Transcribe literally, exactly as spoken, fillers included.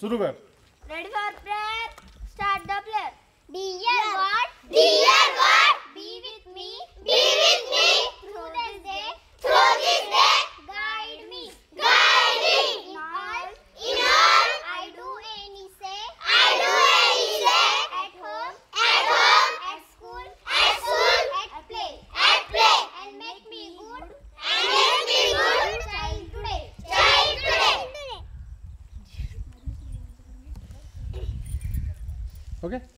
सुरू कर. Ready for prayer? Start the prayer. Dear Yeah. God, Dear God, be with me be with me through this day. through this day. Guide me Guide me in all in all I do any say. I do any say. At home, At home, at school, at school, at play, at play, and make me good and make me good child today. child today. Okay.